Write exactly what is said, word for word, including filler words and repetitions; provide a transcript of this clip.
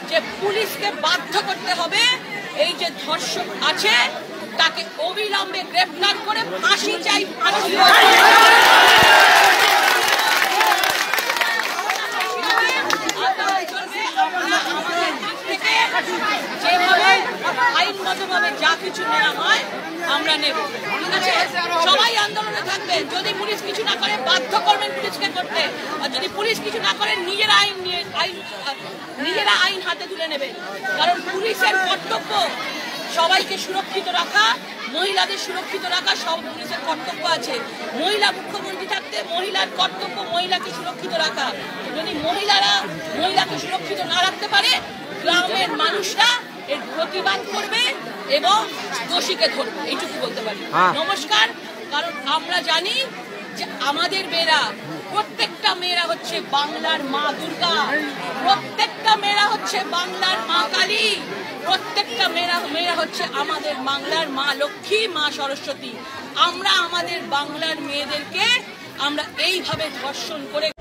যে পুলিশকে বাধ্য করতে হবে এই যে ধর্ষক আছে তাকে অবিলম্বে গ্রেফতার করে ফাঁসি চাই। ফাঁসি যেভাবে আইনগতভাবে যা কিছু নেওয়া হয় আমরা নেব, ঠিক আছে? সবাই আন্দোলনে থাকবেন। যদি পুলিশ কিছু না করে বাধ্য করবেন পুলিশকে করতে, আর যদি পুলিশ কিছু না করে নিজেরা আইন নিয়ে আইন নিজেরা আইন হাতে তুলে নেবেন। কারণ পুলিশের কর্তব্য সবাইকে সুরক্ষিত রাখা, মহিলাদের সুরক্ষিত রাখা, সব পুলিশের কর্তব্য আছে। মহিলা মুখ্যমন্ত্রী থাকতে মহিলার কর্তব্য মহিলাকে সুরক্ষিত রাখা। যদি মহিলারা মহিলাকে সুরক্ষিত না রাখতে পারে গ্রামের মানুষরা এর প্রতিবাদ করবে এবং দোষীকে ধরবে, এইটুকু বলতে পারি। নমস্কার। কারণ আমরা জানি যে আমাদের মেয়েরা, প্রত্যেকটা মেয়েরা হচ্ছে বাংলার মা দুর্গা, প্রত্যেকটা মেয়েরা হচ্ছে বাংলার মা কালী, প্রত্যেকটা মেয়েরা মেয়েরা হচ্ছে আমাদের বাংলার মা লক্ষ্মী, মা সরস্বতী। আমরা আমাদের বাংলার মেয়েদেরকে আমরা এইভাবে ধর্ষণ করে